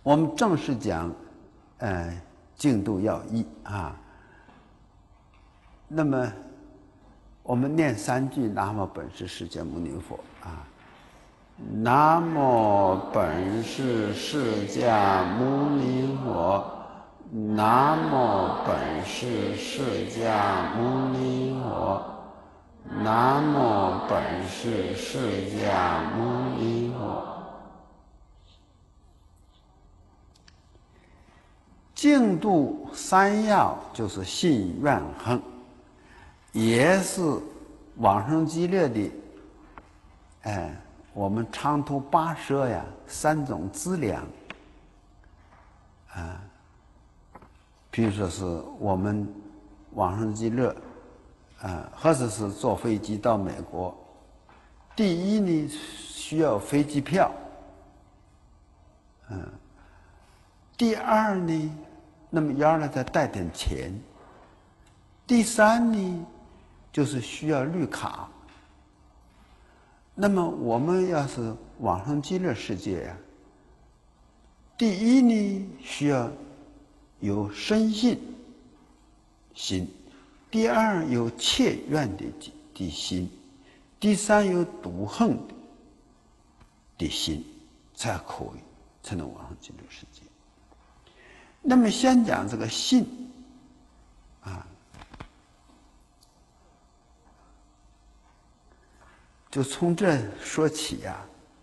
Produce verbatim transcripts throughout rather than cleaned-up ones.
我们正式讲，呃，净土要义啊。那么，我们念三句南无本师释迦牟尼佛啊。南无本师释迦牟尼佛，南无本师释迦牟尼佛，南无本师释迦牟尼佛。净土三要就是信愿行，也是往生极乐的，哎。我们长途跋涉呀，三种资粮啊，比如说是我们往生极乐啊，或者是坐飞机到美国。第一呢，需要飞机票，嗯、啊。第二呢，那么要来再带点钱。第三呢，就是需要绿卡。那么我们要是往生极乐世界呀、啊，第一呢需要有深信心，第二有切愿的的心，第三有笃恒的心，才可以才能往生极乐世界。那么先讲这个信啊。就从这说起呀、啊，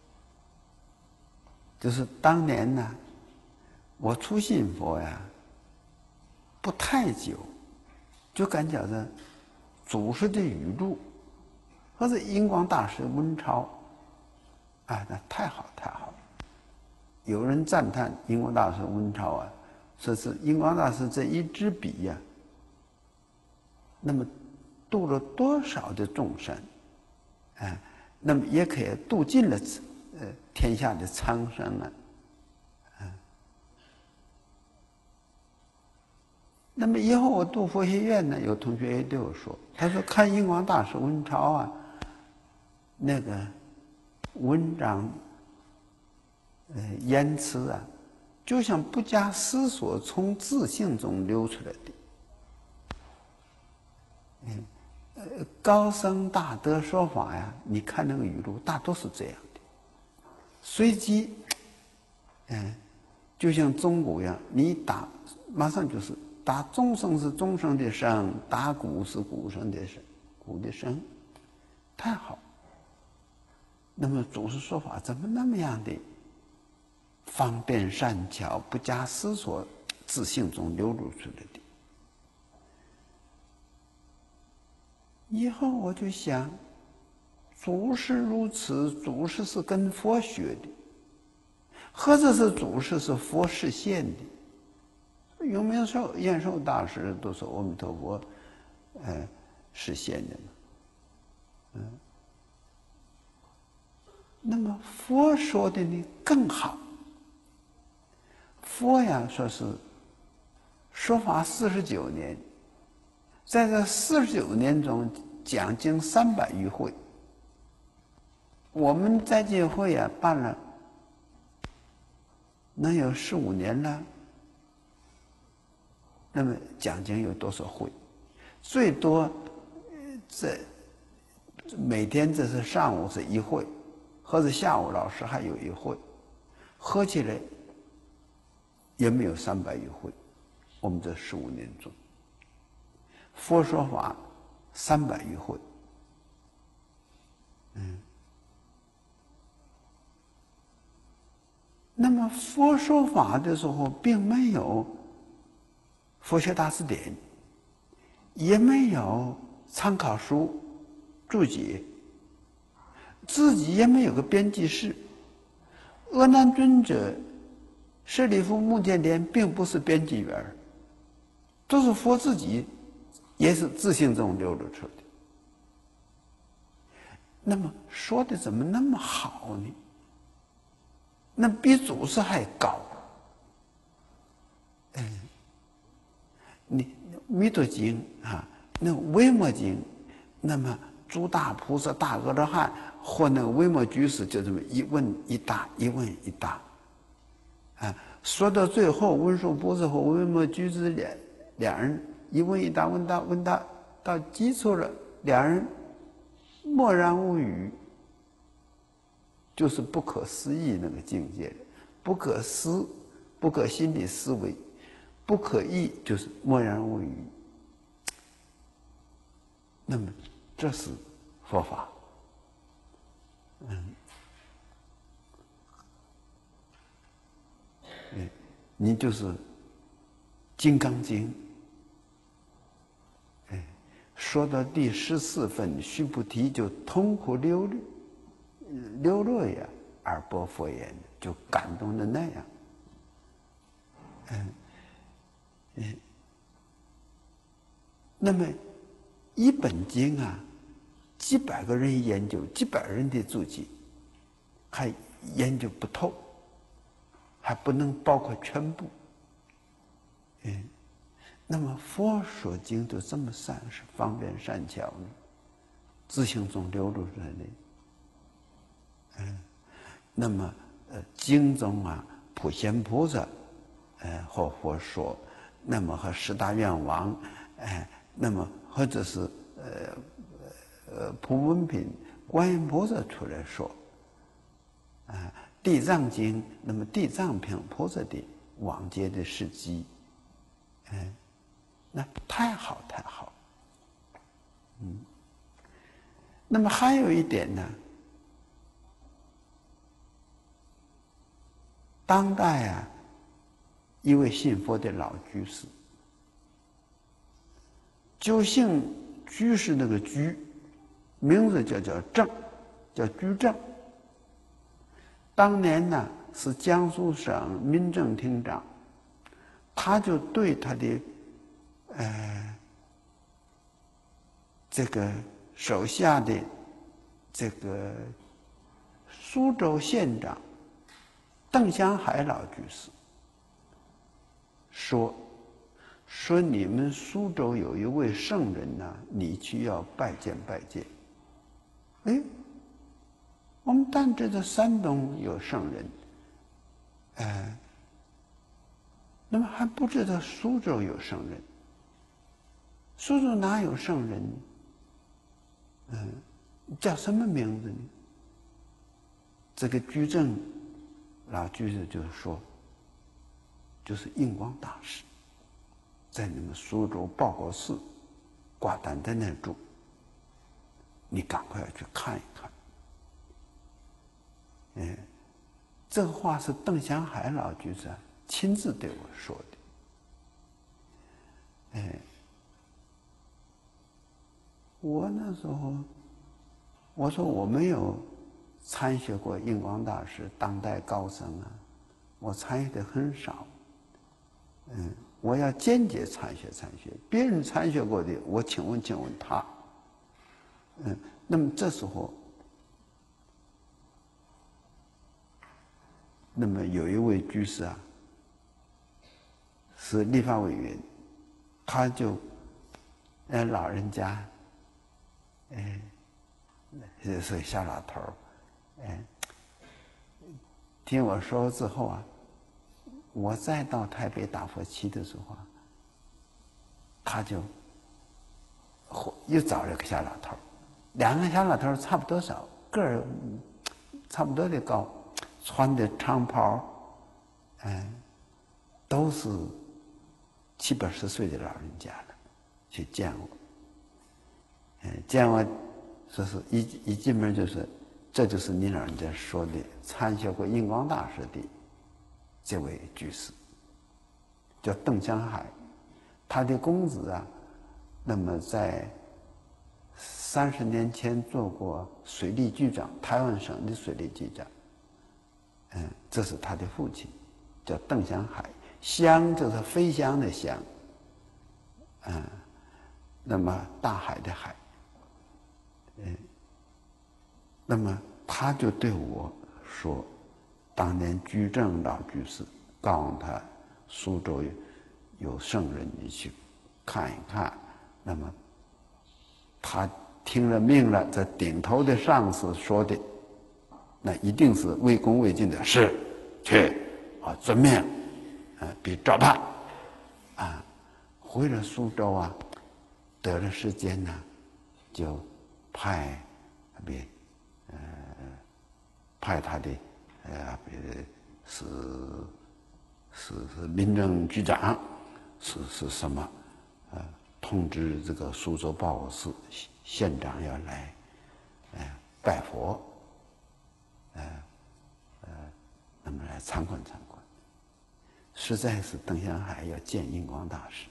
就是当年呢，我初信佛呀，不太久，就感觉着祖师的语录，或者印光大师文钞，啊，那太好太好了。有人赞叹印光大师文钞啊，说是印光大师这一支笔呀、啊，那么度了多少的众生。哎，那么也可以度尽了呃天下的苍生啊，啊。那么以后我读佛学院呢，有同学也对我说，他说看印光大师文钞啊，那个文章，呃言辞啊，就像不加思索从自性中流出来的。嗯。呃，高僧大德说法呀，你看那个语录，大多是这样的，随机，嗯，就像钟鼓一样，你打马上就是打钟声是钟声的声，打鼓是鼓声的声，鼓的声，太好。那么祖师说法怎么那么样的方便善巧，不加思索，自性中流露出来的？以后我就想，祖师如此，祖师是跟佛学的，或者是祖师是佛示现的。永明寿、延寿大师都是阿弥陀佛，呃，示现的嘛。嗯。那么佛说的呢更好。佛呀，说是说法四十九年。在这四十九年中讲经三百余会，我们在这会啊办了能有十五年了。那么讲经有多少会？最多这每天这是上午是一会，或者下午老师还有一会，合起来也没有三百余会。我们这十五年中。佛说法三百余会，嗯，那么佛说法的时候，并没有佛学大辞典，也没有参考书注解，自己也没有个编辑室。阿难尊者、舍利弗、目犍连并不是编辑员，都是佛自己。也是自性中流露出的。那么说的怎么那么好呢？那比祖师还高。嗯，你弥陀经啊，那维摩经，那么诸大菩萨、大阿罗汉或那个维摩居士，就这么一问一答，一问一答。啊， 说到最后，文殊菩萨和维摩居士两两人一问一答，问答问答到基础了，两人默然无语，就是不可思议那个境界，不可思，不可心理思维，不可议，就是默然无语。那么这是佛法。嗯，嗯，你就是《金刚经》。哎，说到第十四分，须菩提就痛哭流泪，流落呀，而播佛言，就感动的那样。嗯，嗯，那么一本经啊，几百个人研究，几百人的注解，还研究不透，还不能包括全部。嗯，那么佛说经都这么善，是方便善巧呢，自性中流露出来的。嗯，那么呃，经中啊，普贤菩萨，呃，和佛说，那么和十大愿王，哎、呃，那么或者是呃。呃，普门品观音菩萨出来说，啊，地藏经，那么地藏品菩萨的往劫的事迹，嗯，那太好太好，嗯。那么还有一点呢，当代啊，一位信佛的老居士，就姓居士那个居。名字就叫正，叫居正。当年呢是江苏省民政厅长，他就对他的呃这个手下的这个苏州县长邓湘海老居士说说你们苏州有一位圣人呢、啊，你去要拜见拜见。哎，我们但知道山东有圣人，呃，那么还不知道苏州有圣人。苏州哪有圣人呢？嗯、呃，叫什么名字呢？这个居正老居士就是说，就是印光大师，在你们苏州报国寺挂单在那住。你赶快要去看一看。嗯，这个话是邓湘海老居士亲自对我说的。哎，我那时候我说我没有参学过印光大师当代高僧啊，我参与的很少。嗯，我要间接参学参学，别人参学过的，我请问请问他。嗯，那么这时候，那么有一位居士啊，是立法委员，他就，呃，老人家，哎，是小老头儿，哎，听我说之后啊，我再到台北打佛七的时候啊，他就又找了个小老头儿。两个小老头差不多少个儿，差不多的高，穿的长袍，嗯，都是七八十岁的老人家了，去见我。嗯，见我，说是一一进门就是，这就是你老人家说的参学过印光大师的这位居士，叫邓湘海，他的公子啊，那么在三十年前做过水利局长，台湾省的水利局长。嗯，这是他的父亲，叫邓湘海。湘就是飞翔的翔，嗯，那么大海的海。嗯，那么他就对我说，当年居正老居士告诉他，苏州有圣人，你去看一看。那么他听了命了，这顶头的上司说的，那一定是为恭为敬的，是去啊，遵命。 呃，比抓怕，啊，回了苏州啊，得了时间呢，就派别呃派他的呃别是是是民政局长，是是什么呃通知这个苏州报事县长要来，呃拜佛，呃呃，那么来参观参观。实在是邓湘海要见印光大师。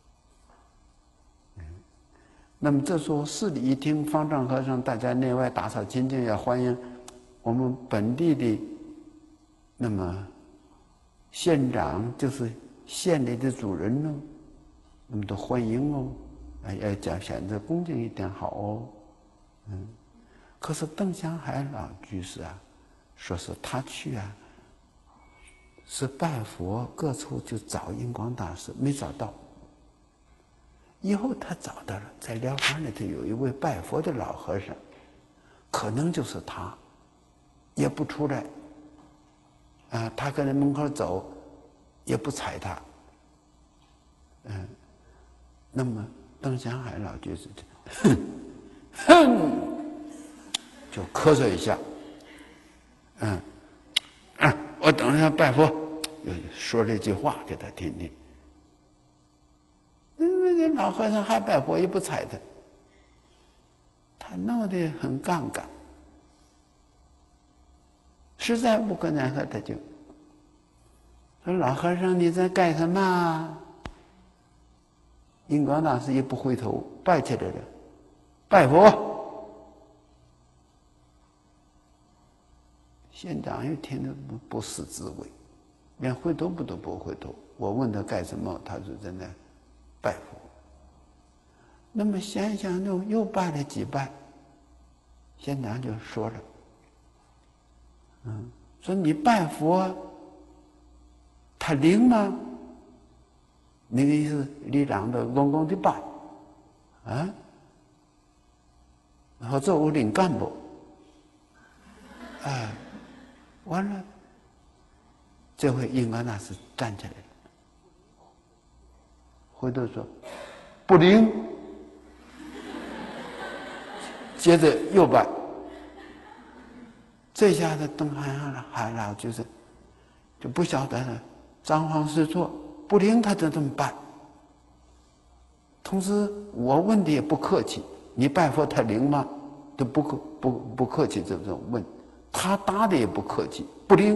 嗯，那么这时候寺里一听方丈和尚大家内外打扫清净，要欢迎我们本地的，那么县长就是县里的主人呢，那么都欢迎哦，哎，要讲显得恭敬一点好哦。嗯，可是邓湘海老居士啊，说是他去啊，是拜佛，各处就找印光大师，没找到。以后他找到了，在疗房里头有一位拜佛的老和尚，可能就是他，也不出来。啊，他跟着门口走，也不睬他。嗯，那么邓湘海老居士就哼哼，就咳嗽一下。嗯，啊，我等一下拜佛，又说了一句话给他听听。那个老和尚还拜佛也不睬他，他闹得很杠杠，实在无可奈何，他就说：“老和尚，你在干什么？”印光大师也不回头，拜起来了，拜佛。县长又听得不不是滋味，连回头不都不回头。我问他干什么，他说在那拜佛。那么想想又又拜了几拜，县长就说了，嗯，说你拜佛，他灵吗？那个意思，你让他公公的拜，啊，然后做我领干部，哎，完了，这回印光大师站起来了，回头说不灵，接着又拜，这下子邓海老就是就不晓得了，张皇失措，不灵他就这么办。同时我问的也不客气，你拜佛他灵吗？都不客不不客气这种问，他答的也不客气，不灵。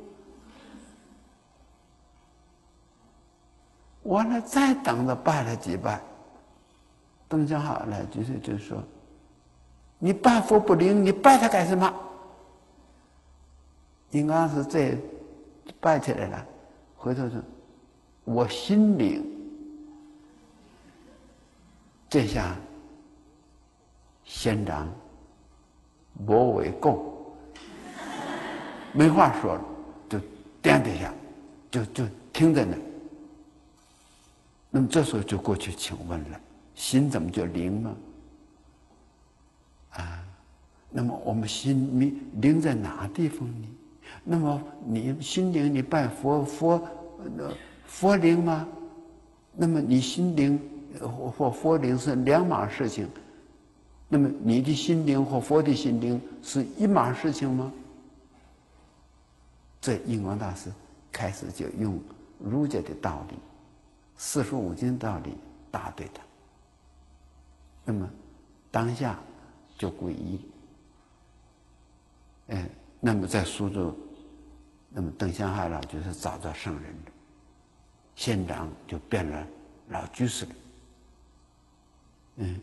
完了再等着拜了几拜，邓湘海来就是就说，你拜佛不灵，你拜他干什么？应该是这拜起来了，回头说，我心灵。这下县长莫为供，没话说了，就掂底下，就就听着呢。那么这时候就过去请问了，心怎么就灵呢？啊，那么我们心灵在哪地方呢？那么你心灵，你拜佛佛佛灵吗？那么你心灵或佛灵是两码事情，那么你的心灵和佛的心灵是一码事情吗？这印光大师开始就用儒家的道理，四书五经道理答对他。那么当下就皈依，哎，那么在苏州，那么邓湘海老就是找到圣人了，县长就变了老居士了。嗯，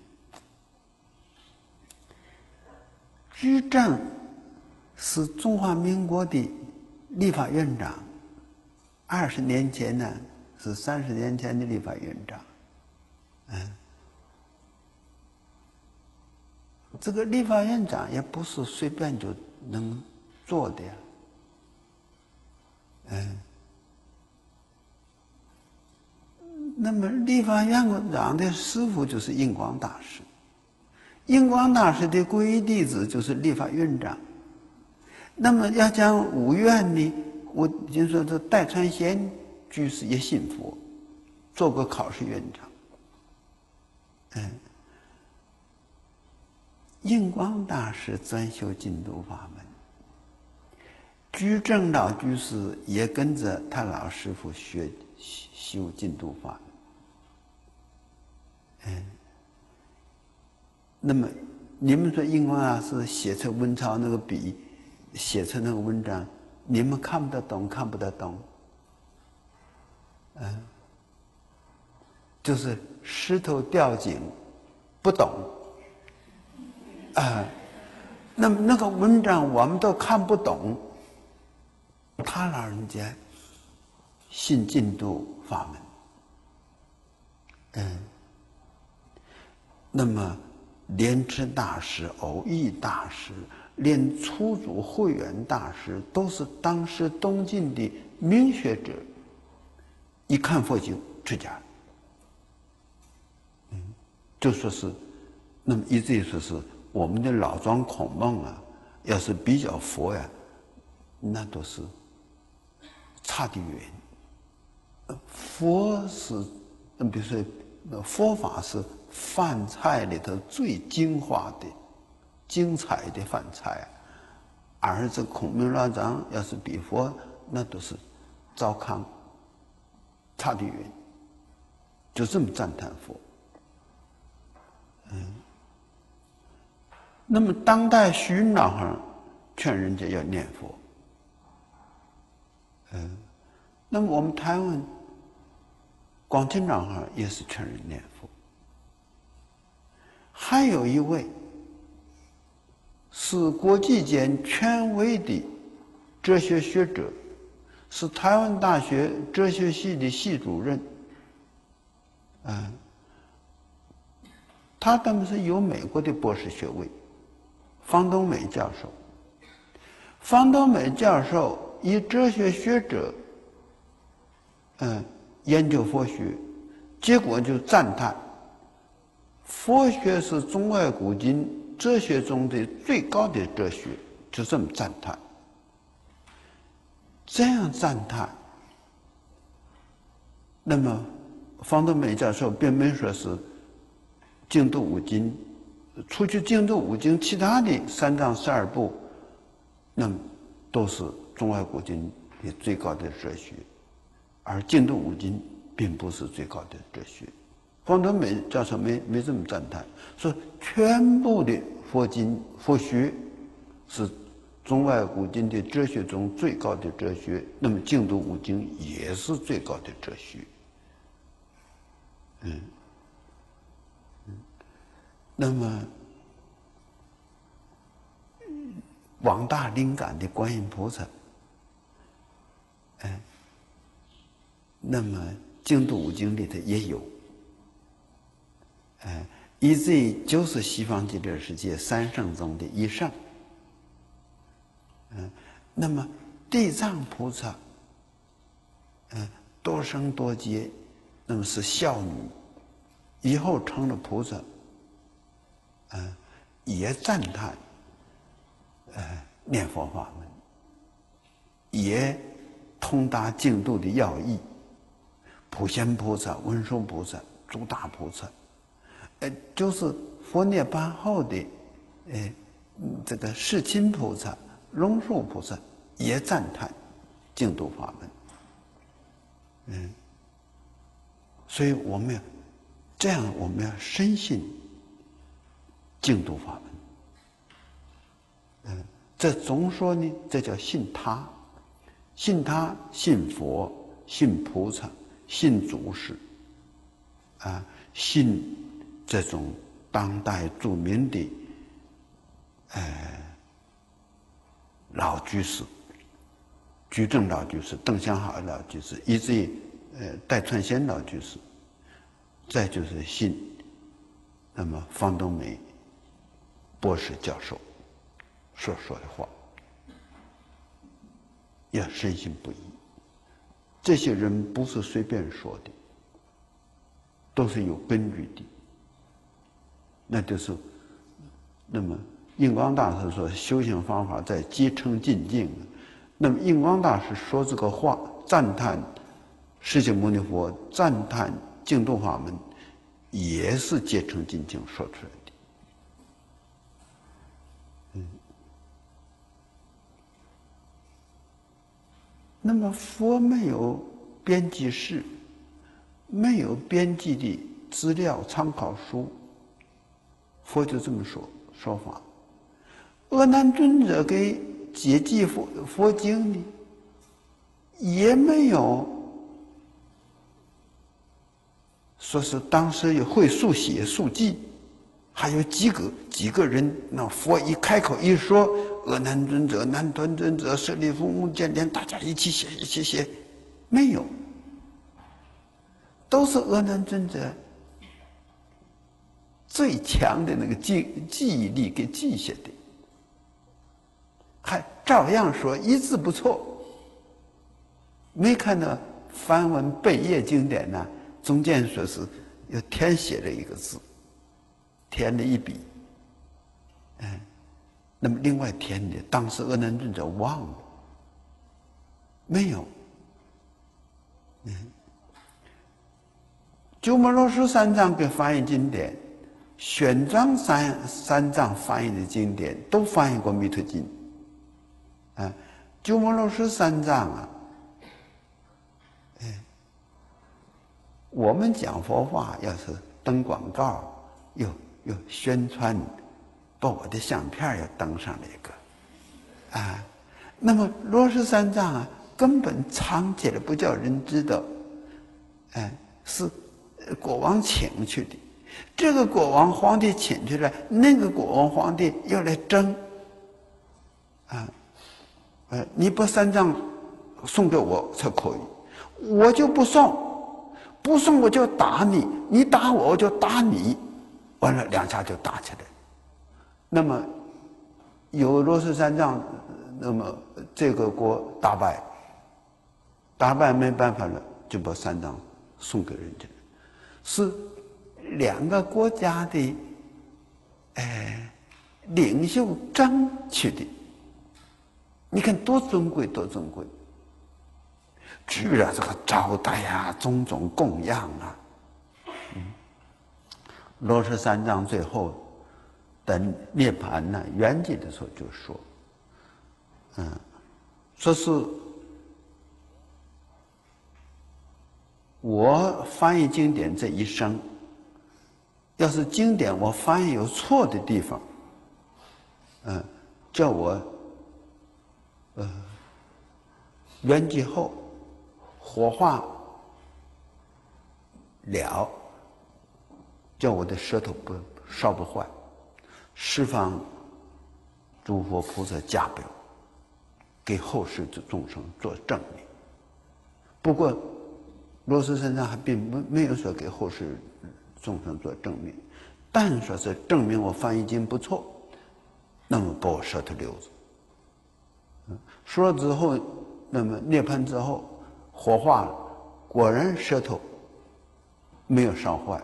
居正是中华民国的立法院长，二十年前呢是三十年前的立法院长。嗯，这个立法院长也不是随便就能做的呀。嗯，那么立法院长的师父就是印光大师，印光大师的皈依弟子就是立法院长。那么要讲五院呢，我就说这戴传贤居士也信佛，做过考试院长。嗯，印光大师专修净土法门，居正老居士也跟着他老师傅学修净土法门。嗯，那么你们说印光大师写出文钞那个笔，写出那个文章，你们看不得懂，看不得懂。嗯，就是石头掉井，不懂。啊，那么那个文章我们都看不懂，他老人家信净土法门。嗯，那么莲池大师、偶益大师，连初祖慧远大师都是当时东晋的名学者，一看佛经出家。嗯，就说是，那么一直说是我们的老庄孔孟啊，要是比较佛呀，那都是差得远。佛是，比如说佛法是饭菜里头最精华的、精彩的饭菜，而这孔孟老庄要是比佛，那都是糟糠，差得远。就这么赞叹佛。嗯，那么当代虚云老和劝人家要念佛。嗯，那么我们台湾广钦老和也是劝人念佛。还有一位是国际间权威的哲学学者，是台湾大学哲学系的系主任。嗯，他当然是有美国的博士学位，方东美教授。方东美教授以哲学学者，嗯，研究佛学，结果就赞叹佛学是中外古今哲学中的最高的哲学，就这么赞叹。这样赞叹，那么方东美教授并没说是净土五经，除去净土五经，其他的三藏十二部，那么都是中外古今的最高的哲学，而净土五经并不是最高的哲学。方东美教授没没这么赞叹，说全部的佛经佛学是中外古今的哲学中最高的哲学，那么净土五经也是最高的哲学。嗯，嗯，那么广大灵感的观音菩萨，哎，那么净土五经里头也有。哎，以至于就是西方极乐世界三圣中的一圣。嗯，那么地藏菩萨，嗯，多生多劫，那么是孝女，以后成了菩萨，嗯，也赞叹，呃，念佛法门，也通达净土的要义。普贤菩萨、文殊菩萨、诸大菩萨。呃，就是佛涅槃后的，呃，这个世亲菩萨、龙树菩萨也赞叹净土法门。嗯，所以我们要这样，我们要深信净土法门。嗯，这总说呢，这叫信他，信他，信佛，信菩萨，信祖师，啊，信这种当代著名的呃老居士，居正老居士、邓湘好老居士，以至于呃戴传贤老居士，再就是信那么方东美博士教授所说的话，要深信不疑。这些人不是随便说的，都是有根据的。那就是那么印光大师说修行方法在即成进境，那么印光大师说这个话赞叹释迦牟尼佛赞叹净土法门，也是结成净经说出来的。嗯，那么佛没有编辑室，没有编辑的资料参考书，佛就这么说说法。阿难尊者给解记佛佛经呢，也没有说是当时有会速写速记，还有几个几个人，那佛一开口一说，阿难尊者、难陀尊者、舍利弗、目犍连，大家一起写一起写，没有，都是阿难尊者最强的那个记记忆力给记下的，还照样说一字不错。没看到梵文贝叶经典呢，中间说是又填写了一个字，填了一笔，嗯，那么另外填的，当时阿难尊者忘了，没有。嗯，鸠摩罗什三藏给翻译经典，玄奘三三藏翻译的经典都翻译过《弥陀经》，啊，鸠摩罗什三藏啊。我们讲佛法，要是登广告，有有宣传，把我的相片要登上来一个，啊，那么罗什三藏啊，根本藏起来不叫人知道，哎，是国王请去的，这个国王皇帝请去了，那个国王皇帝要来争，啊，呃，你把三藏送给我才可以，我就不送。不送我就打你，你打我我就打你，完了两下就打起来。那么有罗什三藏，那么这个国打败，打败没办法了，就把三藏送给人家，是两个国家的哎领袖争取的，你看多尊贵，多尊贵。居然这个招待啊，种种供养啊，嗯，罗什三藏最后等涅槃呢圆寂的时候就说，嗯，说是我翻译经典这一生，要是经典我翻译有错的地方，嗯，叫我呃圆寂后。火化了，叫我的舌头不烧不坏，释放诸佛菩萨加表，给后世的众生做证明。不过罗什三藏还并没没有说给后世众生做证明，但说是证明我翻译经不错，那么把我舌头留着。说了之后，那么涅槃之后。火化了，果然舌头没有烧坏，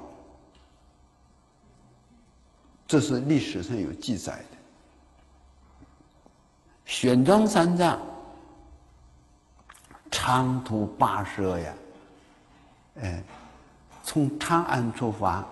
这是历史上有记载的。玄奘三藏长途跋涉呀，哎，从长安出发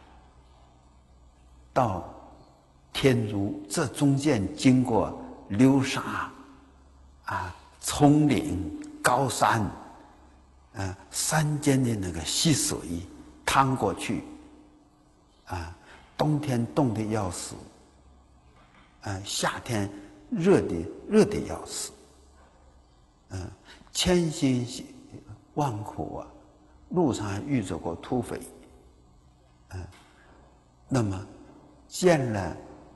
到天竺，这中间经过流沙啊、丛林、高山。啊，山间的那个溪水趟过去，啊，冬天冻得要死，啊，夏天热的热的要死，嗯、啊，千辛万苦啊，路上还遇着过土匪，嗯、啊，那么见了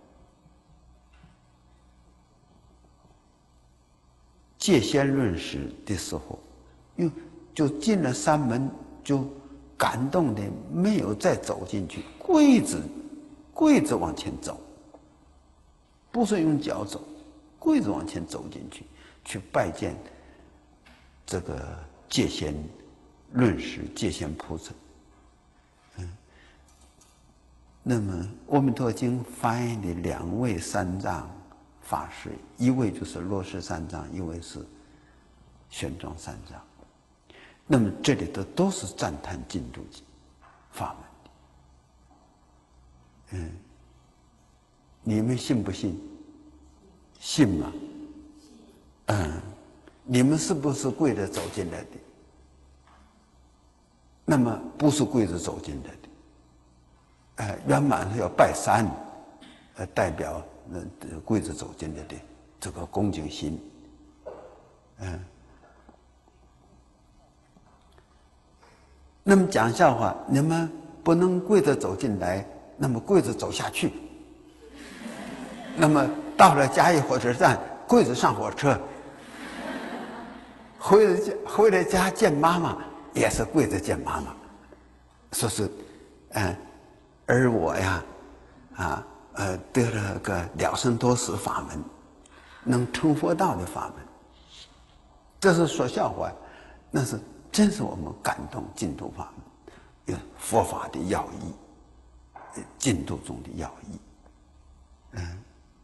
戒仙论师的时候，又。就进了山门，就感动的没有再走进去，跪着跪着往前走，不是用脚走，跪着往前走进去，去拜见这个戒仙论师、戒仙菩萨。嗯，那么《阿弥陀经》翻译的两位三藏法师，一位就是罗什三藏，一位是玄奘三藏。 那么这里头都是赞叹净土法门的。嗯，你们信不信？信吗？嗯，你们是不是跪着走进来的？那么不是跪着走进来的。呃，圆满是要拜山，呃，代表呃跪着走进来的这个恭敬心。嗯。那么讲笑话，你们不能跪着走进来，那么跪着走下去。那么到了嘉义火车站，跪着上火车。回了家，回了家见妈妈也是跪着见妈妈，说是，嗯，而我呀，啊，呃，得了个了生多死法门，能成佛道的法门。这是说笑话，那是真是我们感动净土法门，有佛法的要义，净土中的要义。嗯。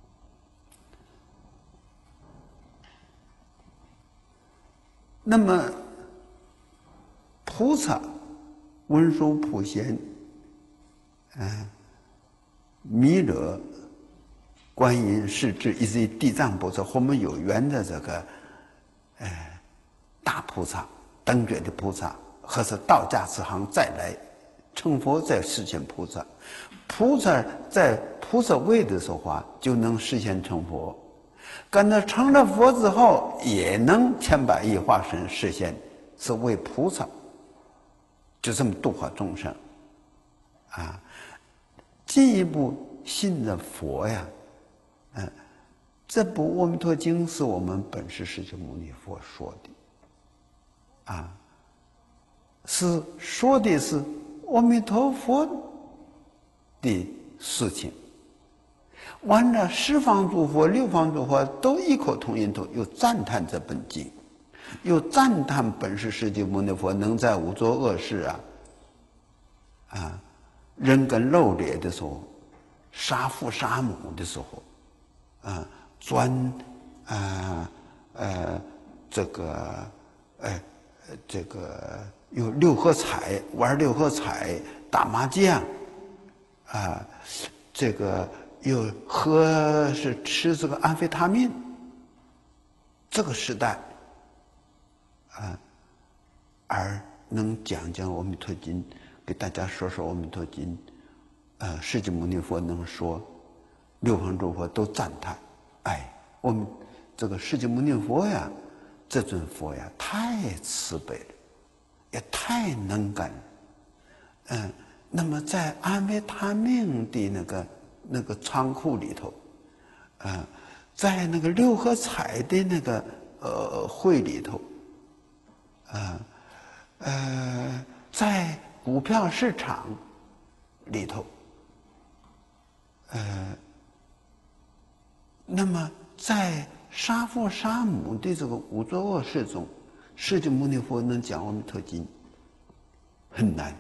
那么，菩萨、文殊普贤、嗯、弥勒、观音、势至以及地藏菩萨，和我们有缘的这个，呃，大菩萨、等觉的菩萨，或是道家慈航再来成佛，再实现菩萨。菩萨在菩萨位的时候啊，就能实现成佛。跟他成了佛之后，也能千百亿化身实现，是为菩萨，就这么度化众生，啊，进一步信了佛呀，嗯、啊，这部《阿弥陀经》是我们本师释迦牟尼佛说的，啊，是说的是阿弥陀佛的事情。完了，十方诸佛、六方诸佛都异口同音，都又赞叹这本经，又赞叹本师释迦牟尼佛能在五浊恶世啊，啊，人跟肉劣的时候，杀父杀母的时候，啊，钻啊呃这个呃这个有六合彩，玩六合彩，打麻将，啊，这个。又喝是吃这个安非他命，这个时代，啊，而能讲讲《阿弥陀经》，给大家说说《阿弥陀经》，呃，释迦牟尼佛能说，六方诸佛都赞叹，哎，我们这个释迦牟尼佛呀，这尊佛呀，太慈悲了，也太能干了，嗯，那么在安非他命的那个。那个仓库里头，啊、呃，在那个六合彩的那个呃会里头，啊、呃，呃，在股票市场里头，呃，那么在杀父杀母的这个五浊恶世中，释迦牟尼佛能讲《阿弥陀经》很难。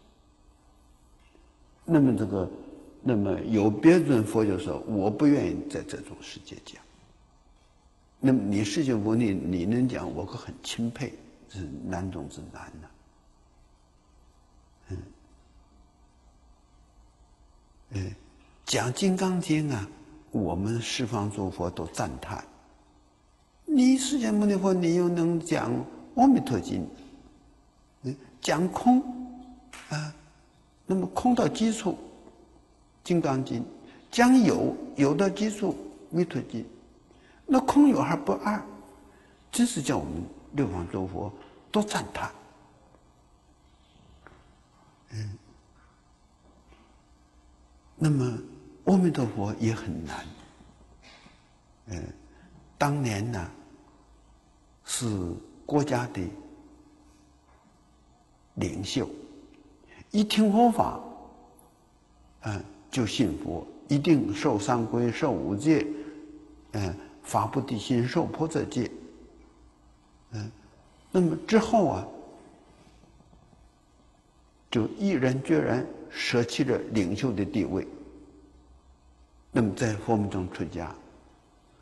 那么这个。那么有别尊佛就说：“我不愿意在这种世界讲。”那么你释迦牟尼你能讲，我可很钦佩，是难中之难呐、啊。嗯，嗯，讲《金刚经》啊，我们十方诸佛都赞叹。你释迦牟尼佛，你又能讲《阿弥陀经》，嗯，讲空啊，那么空到基础。金刚经讲有有的基础，弥陀经，那空有还不二，真是叫我们六方诸佛都赞叹。嗯，那么阿弥陀佛也很难。嗯，当年呢是国家的领袖，一听佛法，嗯。就信佛，一定受三皈、受五戒，嗯，发菩提心、受菩萨戒，嗯，那么之后啊，就毅然决然舍弃了领袖的地位，那么在佛门中出家，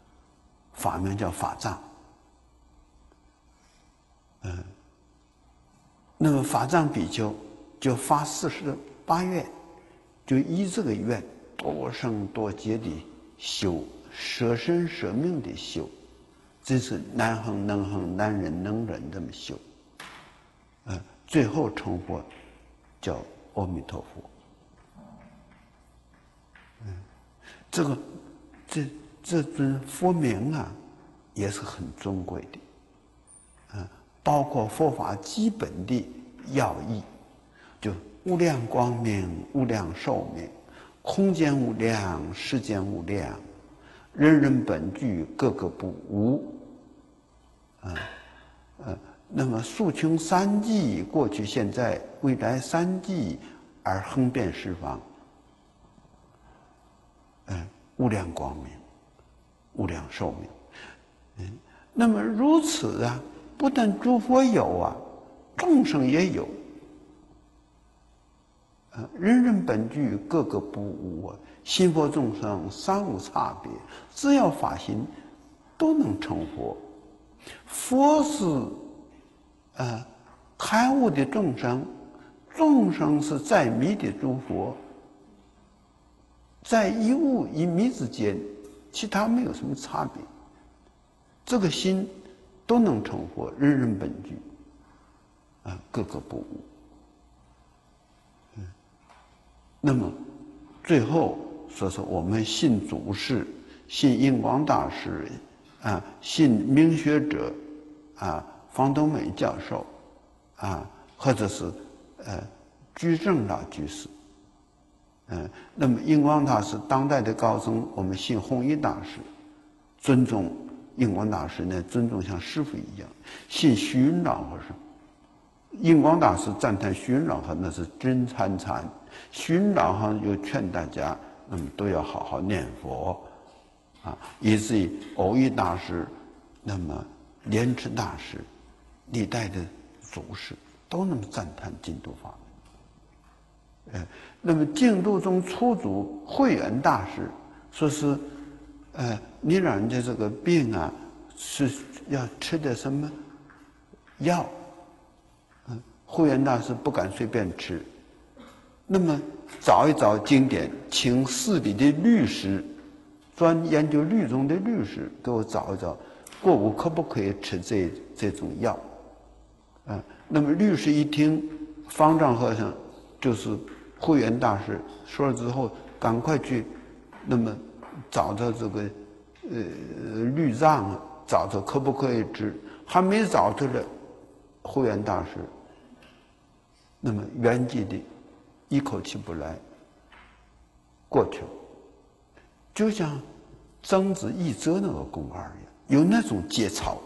法名叫法藏，嗯， 那么法藏比丘就发四十八愿，就依这个愿多生多劫的修，舍身舍命的修，这是难行能行难忍能忍这么修，呃，最后成佛叫阿弥陀佛。嗯，这个这这尊佛名啊，也是很尊贵的，啊，包括佛法基本的要义，就无量光明、无量寿命、空间无量、时间无量、人人本具、个个不无，啊，呃，那么数穷三际，过去、现在、未来三际，而横遍十方。嗯，无量光明，无量寿命。嗯，那么如此啊，不但诸佛有啊，众生也有。啊，人人本具，个个不无啊，心佛众生三无差别，只要发心，都能成佛。佛是啊开悟的众生，众生是在迷的诸佛。在一悟一迷之间，其他没有什么差别。这个心都能成佛，人人本具，啊，个个不无。嗯，那么最后说是我们信祖师、信印光大师，啊，信明学者，啊，方东美教授，啊，或者是呃居正老居士。嗯，那么印光大师当代的高僧，我们信弘一大师，尊重印光大师呢，尊重像师父一样。信虚云老和尚，印光大师赞叹虚云老和尚那是真参禅，虚云老和尚又劝大家，那么都要好好念佛，啊，以至于偶一大师，那么莲池大师，历代的祖师都那么赞叹净土法门。呃，那么净土中初祖慧远大师说是，呃，你让人家这个病啊，是要吃点什么药？嗯，慧远大师不敢随便吃。那么找一找经典，请寺里的律师，专研究律宗的律师，给我找一找，过午可不可以吃这这种药？嗯，那么律师一听，方丈和尚就是慧远大师说了之后，赶快去，那么找到这个呃律藏，找着可不可以吃？还没找出来，慧远大师那么圆寂的，一口气不来，过去了，就像曾子易辙那个公案一样，有那种节操。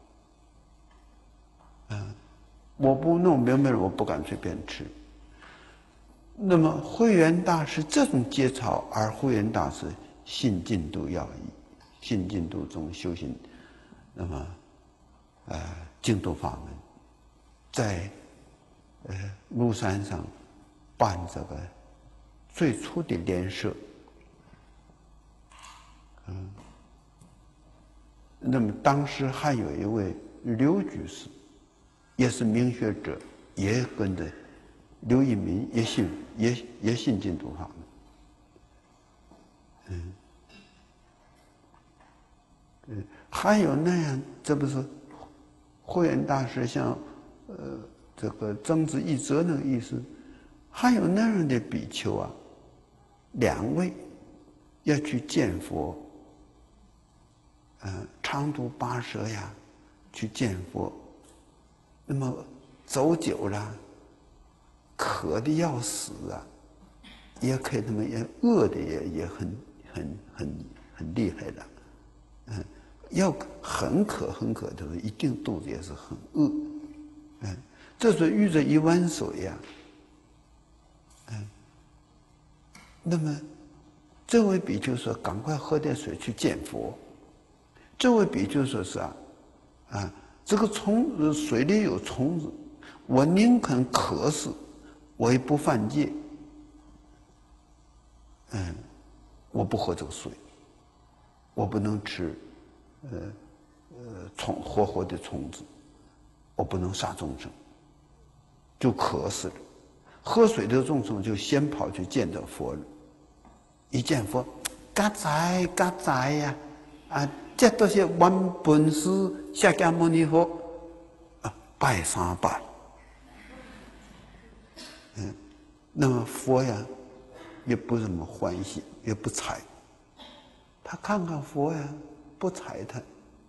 嗯，我不弄明白了，我不敢随便吃。那么慧远大师这种节操，而慧远大师信净土要义，信净土中修行，那么呃净土法门，在呃庐山上办这个最初的莲社，嗯，那么当时还有一位刘居士，也是明学者，也跟着刘一民也信也也信净土法门，嗯，嗯，还有那样，这不是慧远大师像呃这个曾子易辙那个意思，还有那样的比丘啊，两位要去见佛，呃，长途跋涉呀，去见佛，那么走久了。渴的要死啊，也可以那么也饿的也也很很很很厉害的，嗯，要很渴很渴的时候，一定肚子也是很饿，嗯，这时候遇着一碗水呀，嗯，那么这位比丘说：“赶快喝点水去见佛。”这位比丘说是啊，啊，这个虫水里有虫子，我宁肯渴死。我也不犯戒，嗯，我不喝这个水，我不能吃，呃呃虫活活的虫子，我不能杀众生， 就渴死了。喝水的众生就先跑去见到佛了，一见佛，嘎在嘎在呀，啊，这都是原本师释迦牟尼佛，啊，拜三拜。嗯，那么佛呀，也不怎么欢喜，也不睬。他看看佛呀，不睬他，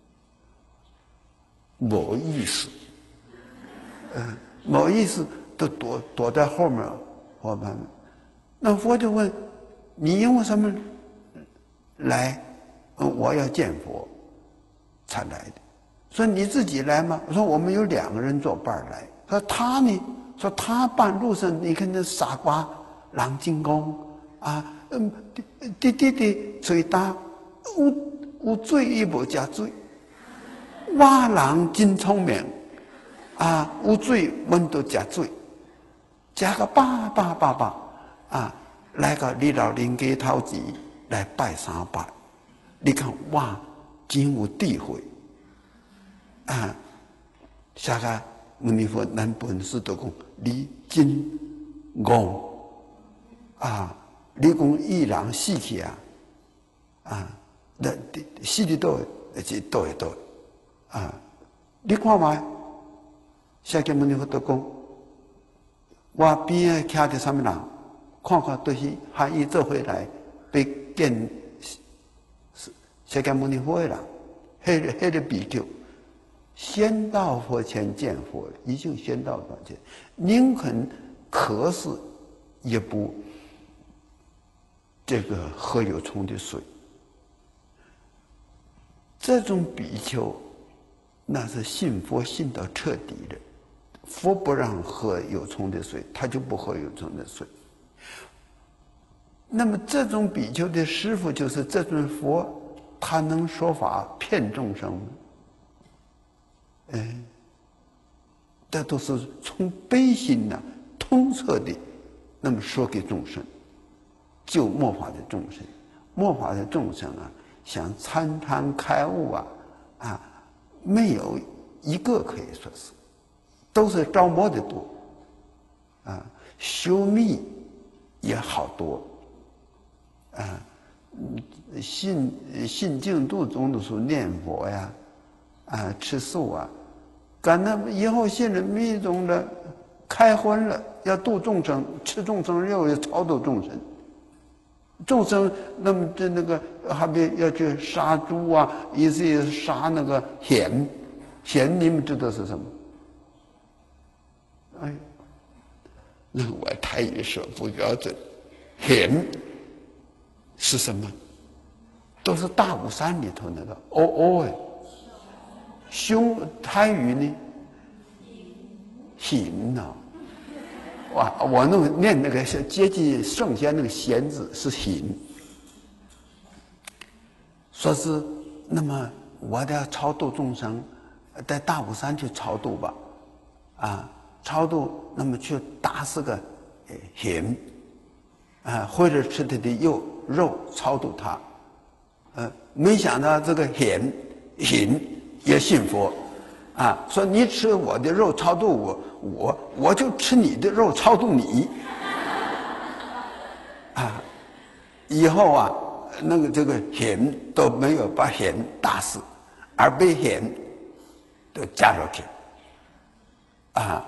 没意思。嗯，没意思。都躲躲在后面，伙伴们。那佛就问：“你因为什么来？”我要见佛才来的。说你自己来吗？我说我们有两个人作伴来。说他呢？说他半路上，你看那傻瓜狼精公啊，嗯，滴滴滴嘴大，有有罪亦无加罪。我人真聪明啊，有罪阮都加罪。加个八八八八啊，来个你老人家头前来拜三拜，你看哇，真有智慧啊！下个牟尼佛咱本师都讲你真戆啊！你讲伊人死去啊啊，那死伫倒是倒会倒啊！你看卖，下个牟尼佛都讲。我边啊徛着什么人？看看都是和伊做伙来，被见释迦牟尼佛的人，迄个迄个比丘，先到佛前见佛，已经先到佛前，宁肯渴死，也不这个喝有虫的水。这种比丘，那是信佛信到彻底的。佛不让喝有虫的水，他就不喝有虫的水。那么这种比丘的师父就是这尊佛，他能说法骗众生吗？哎，这都是从悲心呐、啊，通彻的，那么说给众生，救末法的众生。末法的众生啊，想参禅开悟啊，啊，没有一个可以说是。都是着魔的多，啊，修密也好多，啊，信信净土中的时候念佛呀，啊，吃素啊，赶那以后信了密宗的，开荤了，要度众生，吃众生肉要超度众生，众生那么这那个还别要去杀猪啊，意思也是杀那个蚬，蚬你们知道是什么？哎，那我台语说不标准，蚬是什么？都是大武山里头那个哦哦哎，凶台语呢？蚬呐，哇！我那个念那个是接近圣贤那个贤字是蚬，说是那么我得超度众生，在大武山去超度吧，啊。超度，那么去打死个蚬，啊，或者吃它的肉肉超度它，呃，没想到这个蚬蚬也信佛，啊，说你吃我的肉超度我，我我就吃你的肉超度你，啊，以后啊，那个这个蚬都没有把蚬打死，而被蚬都加上去，啊。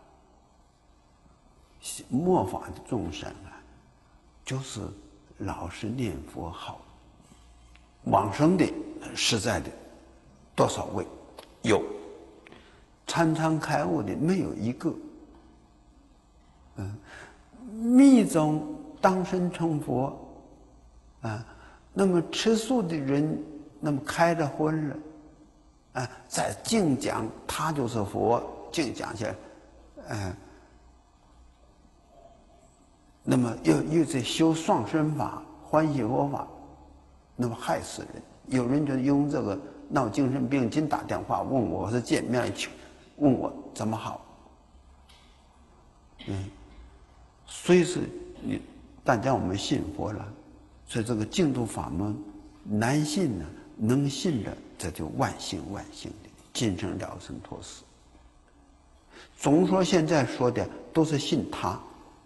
末法的众生啊，就是老是念佛好，往生的实在的多少位有，参禅开悟的没有一个。嗯，密宗当身成佛啊，那么吃素的人，那么开了荤了啊，在净讲他就是佛，净讲下来，嗯、啊。那么又又在修双身法、欢喜佛法，那么害死人。有人就用这个闹精神病，经打电话问我，我是见面去问我怎么好。嗯，所以是你大家我们信佛了，所以这个净土法门难信呢，能信的这就万幸万幸的今生了生脱死。 总说现在说的都是信他。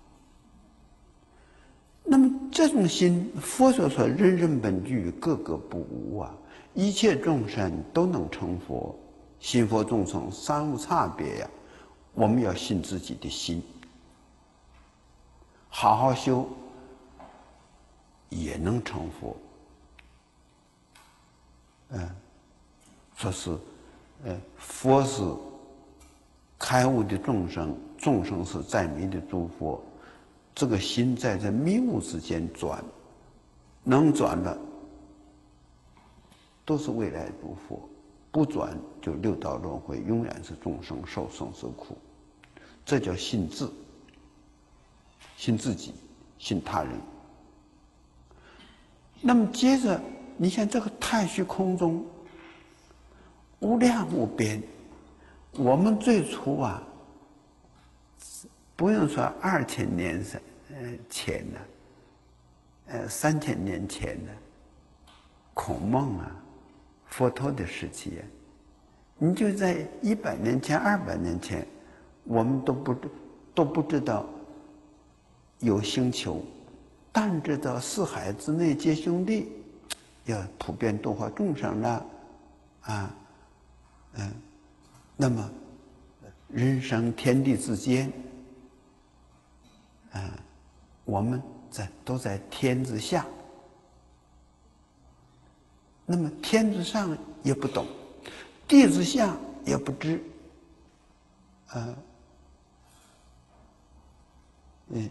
那么这种心，佛所说人人本具，个个不无啊，一切众生都能成佛，信佛众生三无差别呀、啊。我们要信自己的心，好好修，也能成佛。嗯，说是，呃，佛是开悟的众生，众生是在迷的诸佛。这个心在这迷雾之间转，能转了，都是未来诸佛；不转就六道轮回，永远是众生受生死苦。这叫信自，信自己，信他人。那么接着，你看这个太虚空中无量无边，我们最初啊，不用说二千年前呢，呃，三千年前呢，孔孟啊，佛陀的时期啊，你就在一百年前、二百年前，我们都不都不知道有星球，但知道四海之内皆兄弟，要普遍度化众生了，啊，嗯，那么人生天地之间。啊，我们在都在天之下，那么天之上也不懂，地之下也不知，啊，嗯，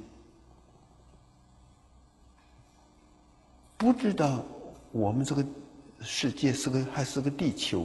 不知道我们这个世界是个还是个地球，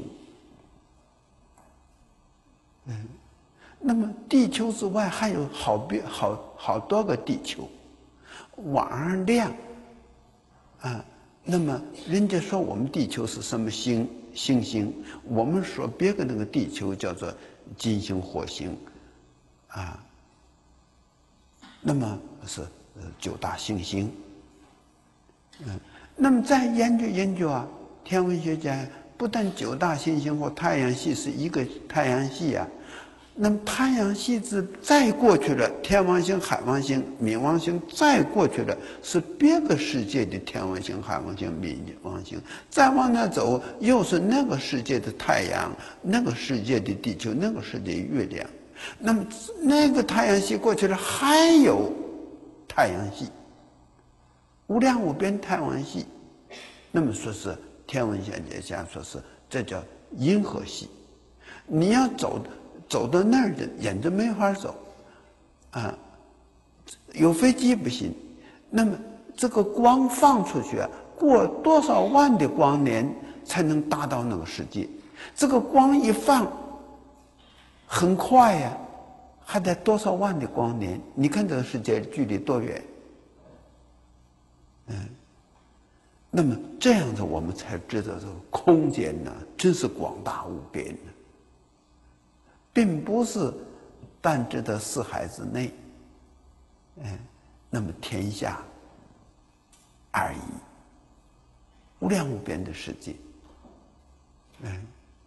嗯。那么地球之外还有好别好好多个地球，往上亮，啊，那么人家说我们地球是什么星星星，我们说别个那个地球叫做金星、火星，啊，那么是呃九大行星，嗯，那么再研究研究啊，天文学家不但九大行星和太阳系是一个太阳系啊。那么太阳系之再过去了，天王星、海王星、冥王星再过去了，是别个世界的天王星、海王星、冥王星，再往那走，又是那个世界的太阳、那个世界的地球、那个世界的月亮。那么那个太阳系过去了，还有太阳系，无量无边太阳系。那么说是天文学家说是这叫银河系。你要走走到那儿的，眼睛没法走，啊，有飞机不行。那么这个光放出去啊，过多少万的光年才能达到那个世界？这个光一放，很快呀、啊，还得多少万的光年？你看这个世界距离多远？嗯，那么这样子我们才知道这个空间呢，真是广大无边的。并不是但知道四海之内，嗯，那么天下而已，无量无边的世界，嗯，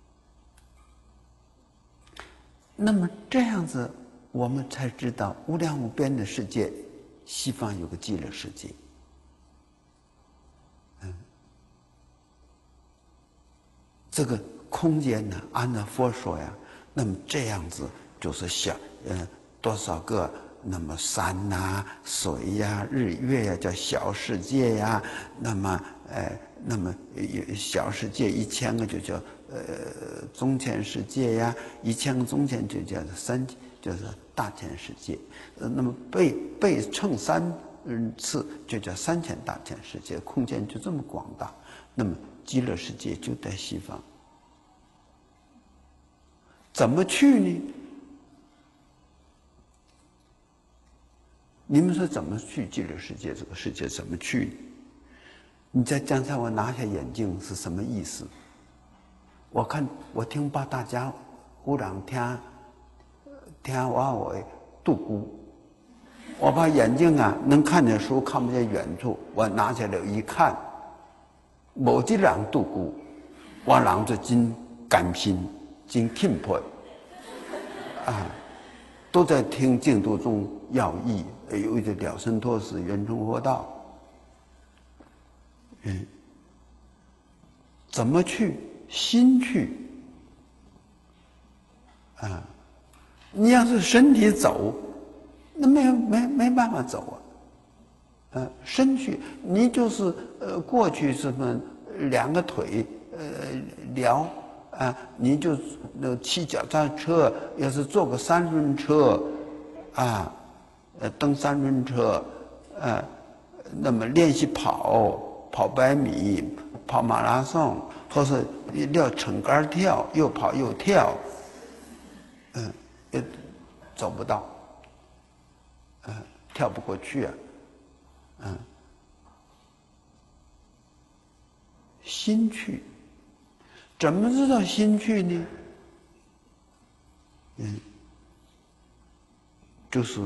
那么这样子，我们才知道无量无边的世界，西方有个极乐世界，嗯，这个空间呢，按照佛说呀。那么这样子就是小，呃，多少个那么山呐、啊、水呀、啊、日月呀、啊，叫小世界呀、啊。那么，呃，那么小世界一千个就叫呃中千世界呀，一千个中千就叫三，就是大千世界。呃，那么被被乘三次就叫三千大千世界，空间就这么广大。那么极乐世界就在西方。怎么去呢？你们说怎么去极乐世界？这个世界怎么去呢？你在刚才我拿下眼镜是什么意思？我看我听把大家有人听听我我度孤，我把眼镜啊能看见书看不见远处，我拿起来一看，无这人度孤，我人就真甘心。真钦佩啊！ 都在听净土宗要义，有一个了生脱死、圆成佛道。嗯，怎么去？心去。啊，你要是身体走，那没有没没办法走啊。呃，身去，你就是呃过去什么两个腿呃聊啊，你就那骑脚踏车，要是坐个三轮车，啊，呃蹬三轮车，呃，那么练习跑跑百米、跑马拉松，或是要撑杆跳，又跑又跳，嗯，也走不到，嗯，跳不过去啊。嗯，心去，怎么知道心去呢？嗯，就是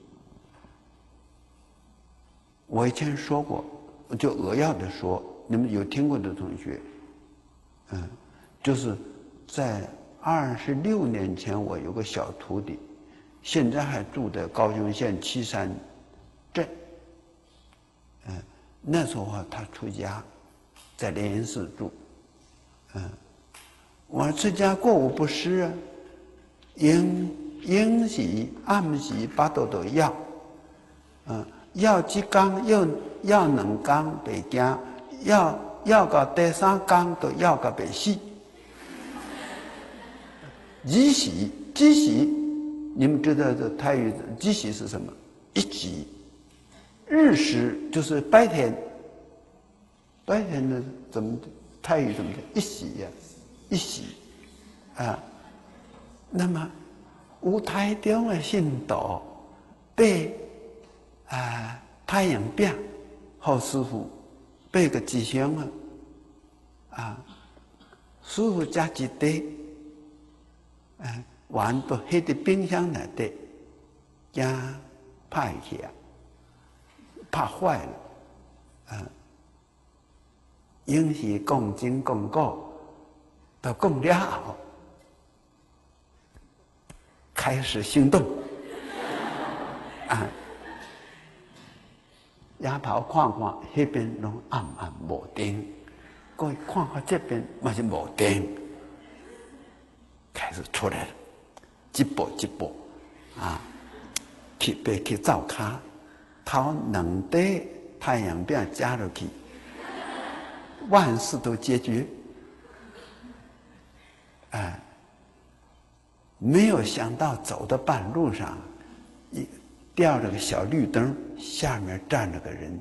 我以前说过，就扼要的说，你们有听过的同学，嗯，就是在二十六年前，我有个小徒弟，现在还住在高雄县旗山镇。嗯，那时候啊，他出家，在莲云寺住。嗯，我出家过午不食啊，应应时暗时巴肚都要，嗯，要一天要要两天袂惊，要要到第三天都要到袂死。几时几时，你们知道这泰语几时是什么？一级。日时就是白天，白天的怎么泰语怎么的？一时呀、啊，一时啊。那么有台中的信徒被啊太阳饼好师傅背个吉祥啊，啊，师傅加一袋，啊，完都黑在冰箱内底，惊派去啊。怕坏了，啊！应是讲真讲果，都讲了后，开始行动，啊！丫头看看那边拢暗暗无灯，各位看看这边嘛是无灯，开始出来了，一步一步，啊，去别去灶骹。掏两袋太阳饼加入去，万事都解决。哎，没有想到走到半路上，一掉了个小绿灯，下面站着个人，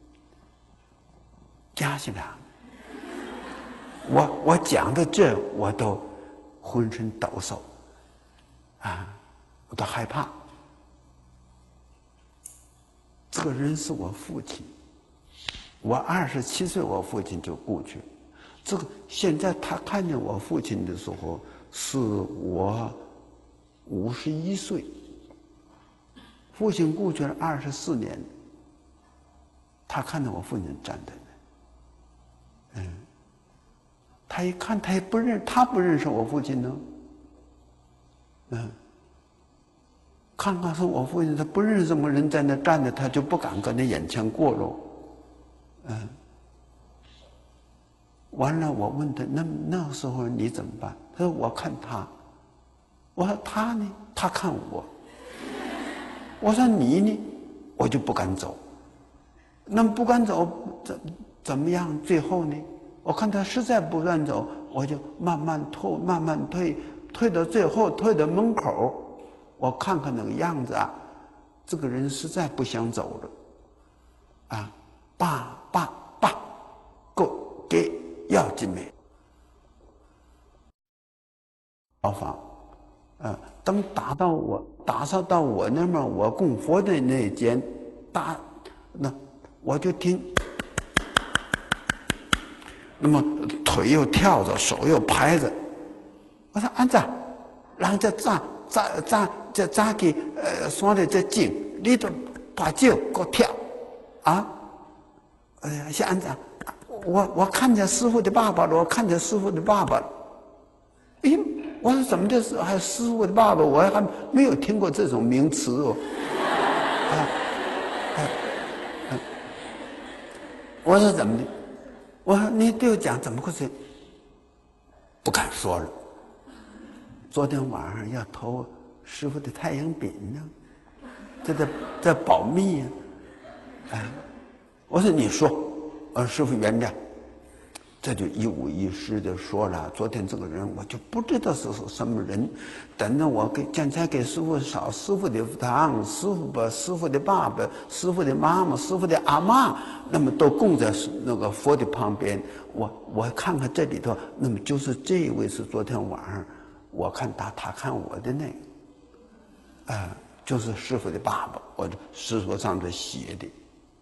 加起来。我我讲到这，我都浑身抖擞，啊，我都害怕。这个人是我父亲，我二十七岁，我父亲就故去。这个现在他看见我父亲的时候，是我五十一岁。父亲故去了二十四年，他看到我父亲站在那，嗯，他一看，他也不认，他不认识我父亲呢，嗯。看看是我父亲，他不认识什么人在那站着，他就不敢跟那眼前过喽。嗯，完了，我问他，那那时候你怎么办？他说我看他。我说他呢？他看我。我说你呢？我就不敢走。那么不敢走，怎怎么样？最后呢？我看他实在不愿走，我就慢慢退，慢慢退，退到最后，退到门口。我看看那个样子啊，这个人实在不想走了，啊，爸爸爸，够给要紧没？牢房，啊，等打到我打上到我那么我供佛的那间，打那我就听，那么腿又跳着，手又拍着，我说安子，人家站。早早这早起呃，山里这静，你都把脚给我跳，啊！哎呀，是安怎？我我看见师父的爸爸了，我看见师父的爸爸了。哎， 我说怎么的是还师傅的爸爸？我还没有听过这种名词哦。啊啊啊、我说怎么的？我说你对我讲怎么回事？不敢说了。昨天晚上要偷师傅的太阳饼呢，这在在保密呀、啊。哎，我说你说，呃，师傅原谅。这就一五一十的说了，昨天这个人我就不知道是什么人，等到我给刚才给师傅烧师傅的汤，师傅把师傅的爸爸、师傅的妈妈、师傅的阿嬷，那么都供在那个佛的旁边。我我看看这里头，那么就是这一位是昨天晚上我看他，他看我的那个，啊、呃，就是师傅的爸爸，我师傅上头写的。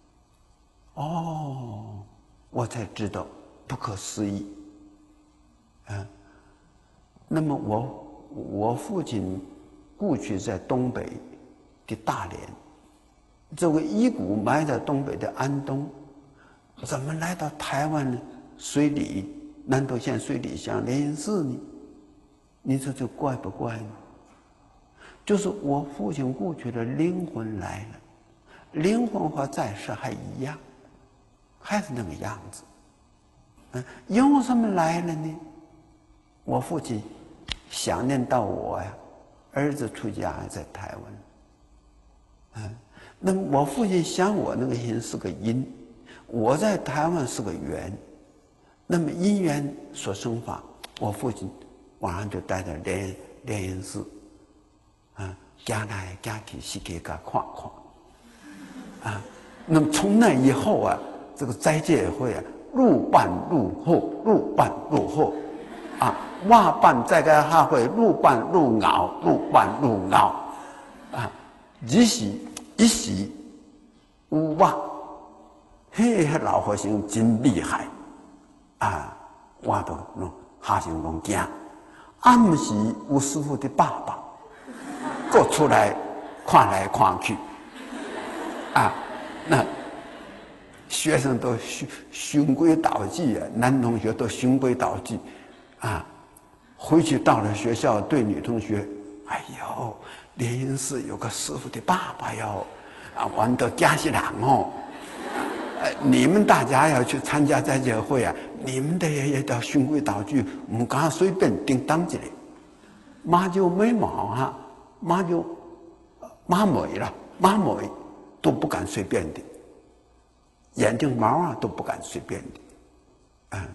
哦，我才知道。不可思议，啊！那么我我父亲故居在东北的大连，这个遗骨埋在东北的安东，怎么来到台湾呢？水里南投县水里乡莲云寺呢？你说这怪不怪呢？就是我父亲故居的灵魂来了，灵魂和在世还一样，还是那个样子。嗯，因为什么来了呢？我父亲想念到我呀，儿子出家在台湾。嗯，那么我父亲想我那个心是个因，我在台湾是个缘。那么因缘所生法，我父亲晚上就待在莲莲云寺，啊，家来家去去给他看看。啊，那么从那以后啊，这个斋戒会啊。入办入后，入办入后，啊，瓦办在个下会入办入熬，入办入熬，啊，一时一时有瓦，嘿，老和尚真厉害，啊，我都弄下生拢惊，暗时有师傅的爸爸，过出来看来看去，啊，那。学生都循循规蹈矩啊，男同学都循规蹈矩，啊，回去到了学校对女同学，哎呦，莲云寺有个师傅的爸爸哟，啊，玩到家是人哦，呃，你们大家要去参加斋戒会啊，你们的也也要循规蹈矩，唔敢随便叮当一个，马就眉毛啊，马就马尾了，马尾都不敢随便的。眼睛毛啊都不敢随便的，啊，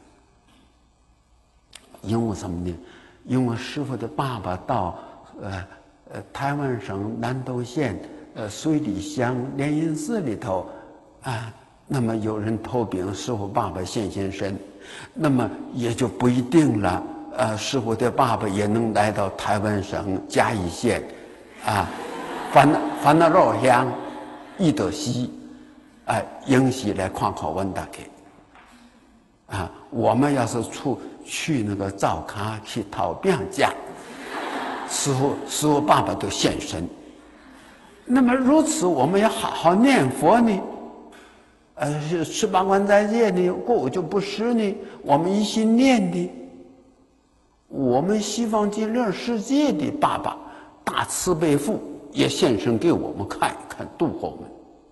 因为什么呢？因为师父的爸爸到呃呃台湾省南投县呃水里乡莲云寺里头啊，那么有人投禀师父爸爸现现身，那么也就不一定了。呃，师父的爸爸也能来到台湾省嘉义县，啊，烦烦恼肉乡义德西。哎，迎喜来看看温大给，啊，我们要是出去那个灶咖去讨病假，师傅师傅爸爸都现身。那么如此，我们要好好念佛呢，呃，吃八关斋戒呢，过午就不食呢，我们一心念的，我们西方极乐世界的爸爸大慈悲父也现身给我们看一看，度化我们。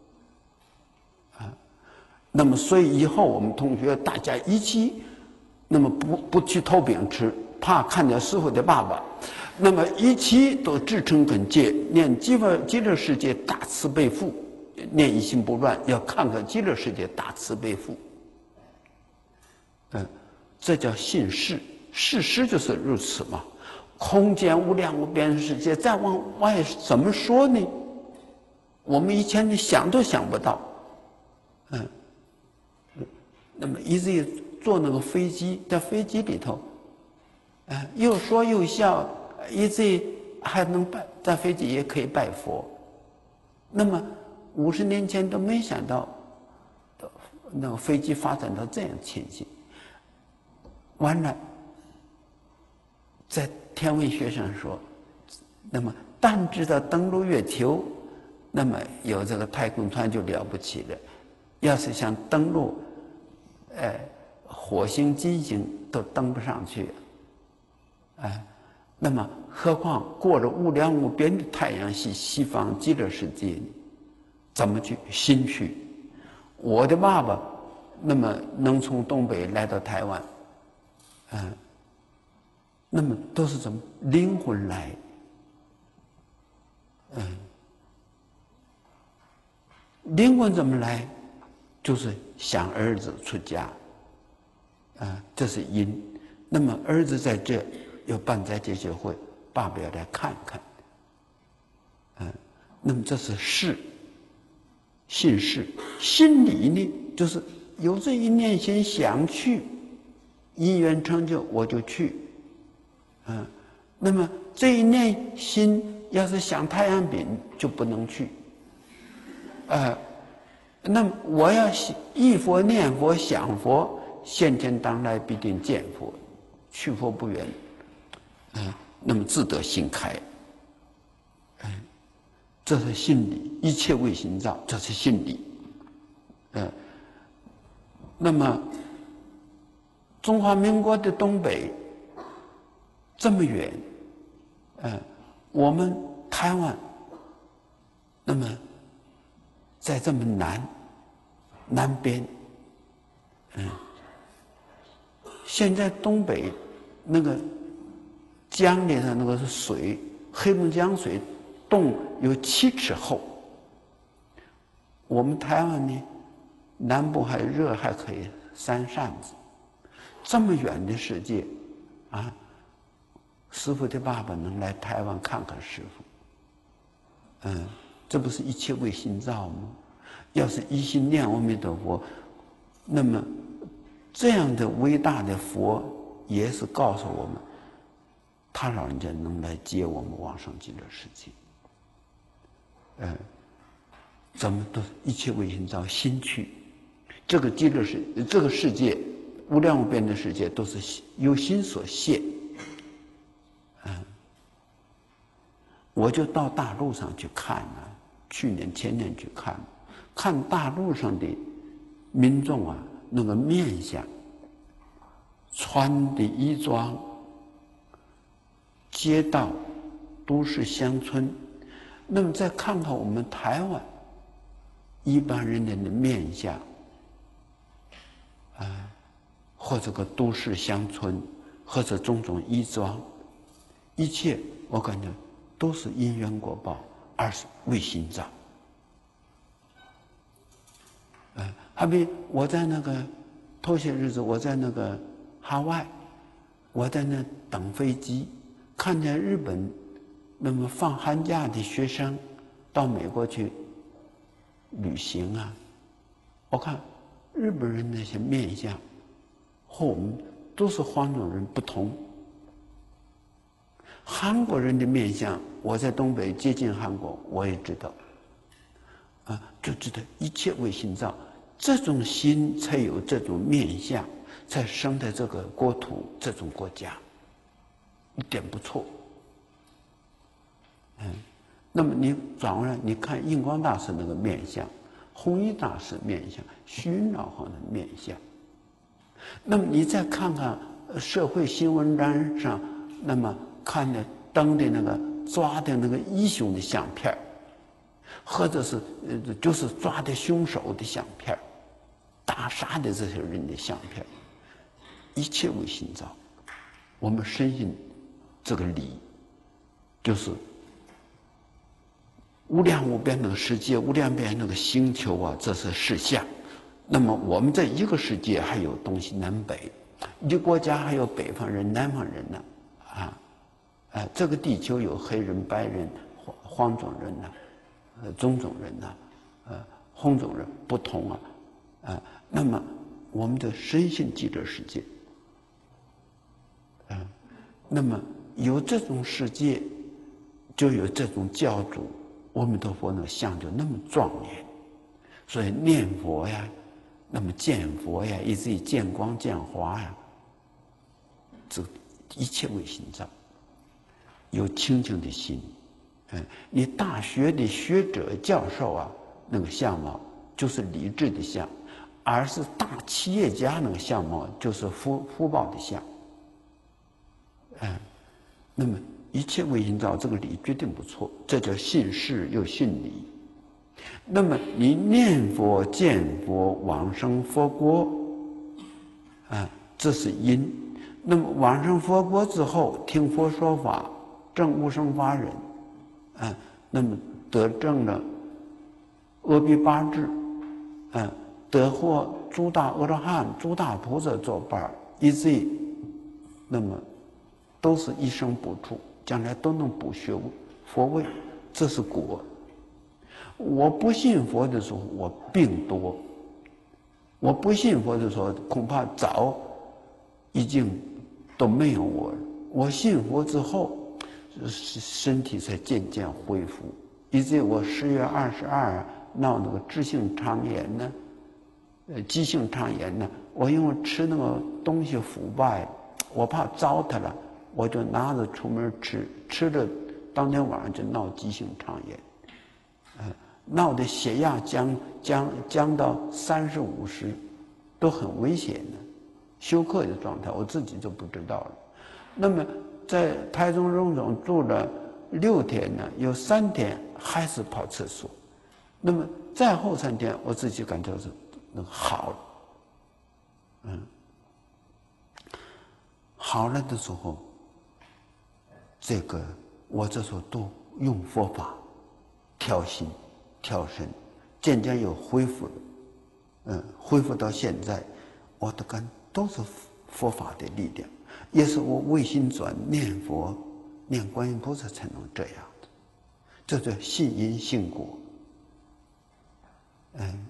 那么，所以以后我们同学大家一起，那么不不去偷饼吃，怕看见师父的爸爸，那么一起都至诚恳切，念极乐极乐世界大慈悲父，念一心不乱，要看看极乐世界大慈悲父。嗯，这叫信事，事实就是如此嘛。空间无量无边世界，再往外怎么说呢？我们以前你想都想不到，嗯。那么一直坐那个飞机，在飞机里头，呃，又说又笑，一直还能拜，在飞机也可以拜佛。那么五十年前都没想到，那个飞机发展到这样情形。完了，在天文学上说，那么但知道登陆月球，那么有这个太空船就了不起了。要是想登陆，呃，火星、金星都登不上去，哎、呃， 那么何况过了无量无边的太阳系西方极乐世界，怎么去心去？我的爸爸那么能从东北来到台湾，嗯，那么都是怎么灵魂来？嗯，灵魂怎么来？就是想儿子出家，啊，这是因。那么儿子在这要办斋戒协会，爸爸要来看看，嗯，那么这是事，信事。心理呢，就是有这一念心想去，因缘成就我就去，嗯，那么这一念心要是想太阳饼就不能去，呃，那么我要忆佛念佛想佛，现前当来必定见佛，去佛不远，嗯，那么自得心开，嗯，这是心理，一切为心造，这是心理，嗯，那么中华民国的东北这么远，嗯，我们台湾那么在这么南南边，嗯，现在东北那个江里的那个水，黑龙江水洞有七尺厚。我们台湾呢，南部还热，还可以扇扇子。这么远的世界，啊，师父的爸爸能来台湾看看师父，嗯，这不是一切为心造吗？要是一心念阿弥陀佛，那么这样的伟大的佛也是告诉我们，他老人家能来接我们往生极乐世界。嗯，咱们都一切为心造，心去。这个极乐世，这个世界无量无边的世界都是由心所现。嗯，我就到大陆上去看啊，去年前年去看，看大陆上的民众啊，那个面相、穿的衣装、街道、都市乡村，那么再看看我们台湾一般人的面相，啊，或者个都市乡村，或者种种衣装，一切我感觉都是因缘果报，而是为心造。呃，好比我在那个头些日子，我在那个海外，我在那等飞机，看见日本那么放寒假的学生到美国去旅行啊，我看日本人那些面相和我们都是黄种人不同。韩国人的面相，我在东北接近韩国，我也知道，啊，就知道一切为心造，这种心才有这种面相，才生在这个国土这种国家，一点不错。嗯，那么你转过来，你看印光大师那个面相，弘一大师面相，虚云老和的面相，那么你再看看社会新闻栏上，那么看的登的那个抓的那个英雄的相片，或者是呃就是抓的凶手的相片，打杀的这些人的相片，一切为心造。我们深信这个理，就是无量无边那个世界，无量无边那个星球啊，这是实相。那么我们在一个世界还有东西南北，一个国家还有北方人、南方人呢，啊，啊，这个地球有黑人、白人、黄黄种人呐、啊，呃，种种人呐、啊，呃，红种人不同啊，啊，那么我们的深信极乐世界，啊，那么有这种世界，就有这种教主。阿弥陀佛那个像就那么庄严，所以念佛呀，那么见佛呀，以至于见光见华呀，这一切为心造，有清净的心。嗯，你大学的学者教授啊，那个相貌就是理智的相，而是大企业家那个相貌就是福福报的相。嗯， 那么一切唯心造这个理决定不错，这叫信事又信理。那么你念佛、见佛、往生佛国，啊，这是因。那么往生佛国之后，听佛说法，证无生法忍，啊，那么得证了阿毗八智，啊，得获诸大阿罗汉、诸大菩萨作伴，以至于那么都是一生不处，将来都能补学佛位，这是果。我不信佛的时候，我病多；我不信佛的时候，恐怕早已经都没有我了。我信佛之后，身体才渐渐恢复。以至于我十月二十二闹那个支性肠炎呢，呃，急性肠炎呢，我因为吃那个东西腐败，我怕糟蹋了，我就拿着出门吃，吃了当天晚上就闹急性肠炎，呃。闹的血压降降降到三十五十，都很危险的，休克的状态，我自己就不知道了。那么在台中荣总住了六天呢，有三天还是跑厕所。那么再后三天，我自己感觉是那个好了，嗯，好了的时候，这个我这时候都用佛法调心。调身，渐渐又恢复了，嗯，恢复到现在，我的感都是佛法的力量，也是我唯心转念佛、念观音菩萨才能这样的，这叫信因信果。嗯，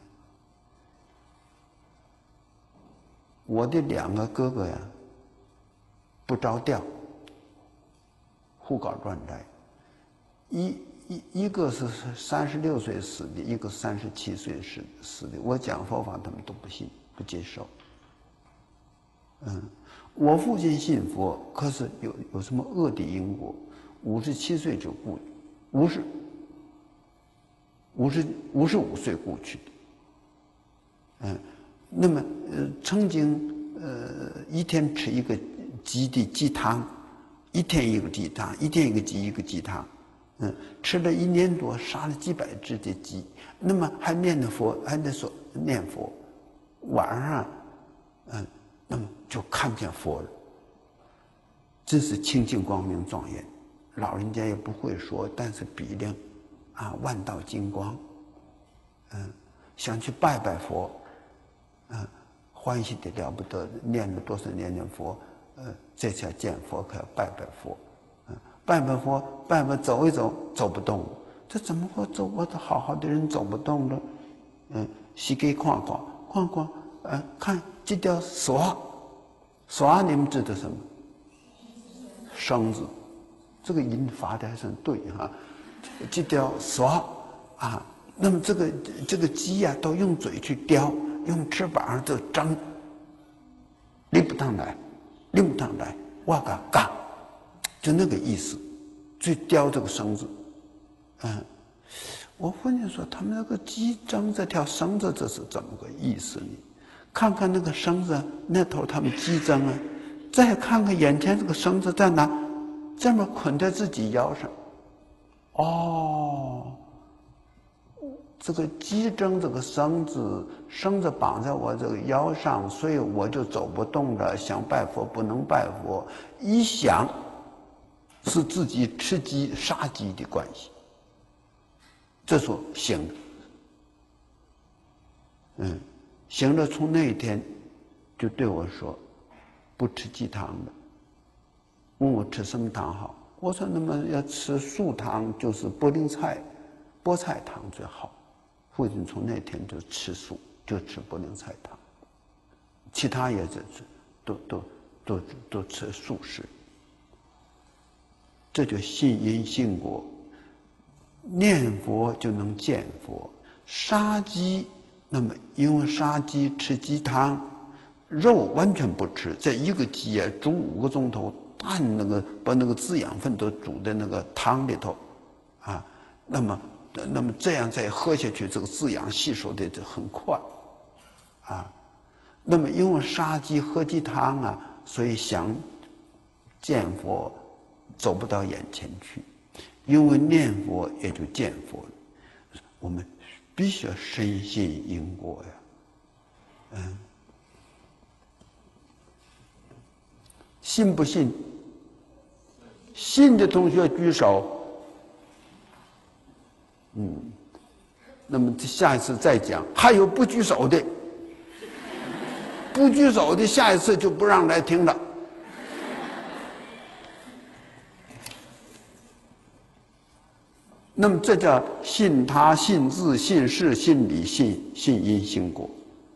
我的两个哥哥呀，不着调，胡搞乱来，一。一一个是三十六岁死的，一个三十七岁死死的。我讲佛法，他们都不信，不接受。嗯，我父亲信佛，可是有有什么恶的因果？五十七岁就故，五十五十五十五岁故去的。嗯，那么呃，曾经呃一天吃一个鸡的鸡汤，一天一个鸡汤，一天一个鸡一个鸡汤。嗯，吃了一年多，杀了几百只的鸡，那么还念的佛，还得说念佛，晚上，嗯，那么就看见佛了，真是清净光明庄严。老人家也不会说，但是比量，啊，万道金光，嗯，想去拜拜佛，嗯，欢喜的了不得，念了多少年念佛，呃，这才见佛，可要拜拜佛。拜拜佛，拜拜走一走，走不动，这怎么会走？我的好好的人走不动了。嗯，膝盖看看，看看，呃，看这条蛇，蛇你们知道什么？绳子，这个音发的还算对哈。这条蛇啊，那么这个这个鸡呀、啊，都用嘴去叼，用翅膀就张，立不上来，立不上来，哇嘎嘎。就那个意思，最叼这个绳子，嗯，我父亲说他们那个鸡挣这条绳子，这是怎么个意思呢？看看那个绳子那头，他们鸡挣啊，再看看眼前这个绳子在哪，这么捆在自己腰上，哦，这个鸡挣这个绳子，绳子绑在我这个腰上，所以我就走不动了，想拜佛不能拜佛，一想。是自己吃鸡杀鸡的关系，这时候醒了，嗯，醒了，从那一天就对我说，不吃鸡汤了。问我吃什么汤好？我说那么要吃素汤，就是菠苓菜、菠菜汤最好。父亲从那天就吃素，就吃菠苓菜汤，其他也是都都都都吃素食。这就信因信果，念佛就能见佛。杀鸡，那么因为杀鸡吃鸡汤，肉完全不吃，这一个鸡啊煮五个钟头，按那个把那个滋养分都煮在那个汤里头，啊，那么那么这样再喝下去，这个滋养吸收的就很快，啊，那么因为杀鸡喝鸡汤啊，所以想见佛。 走不到眼前去，因为念佛也就见佛了。我们必须要深信因果呀，嗯，信不信？信的同学举手。嗯，那么下一次再讲。还有不举手的，不举手的下一次就不让来听了。那么这叫信他、信自、信事、信理、信信因、信果。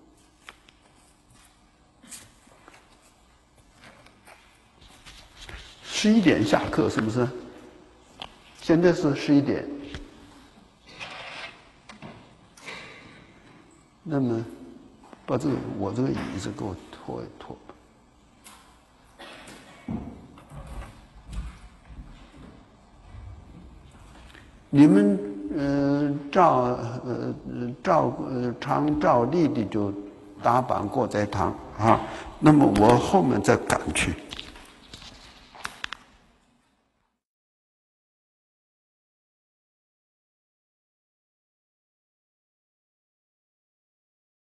十一点下课是不是？现在是十一点。那么，把这个我这个椅子给我拖一拖吧。你们呃照呃照呃常照例的就打板过斋堂啊，那么我后面再赶去。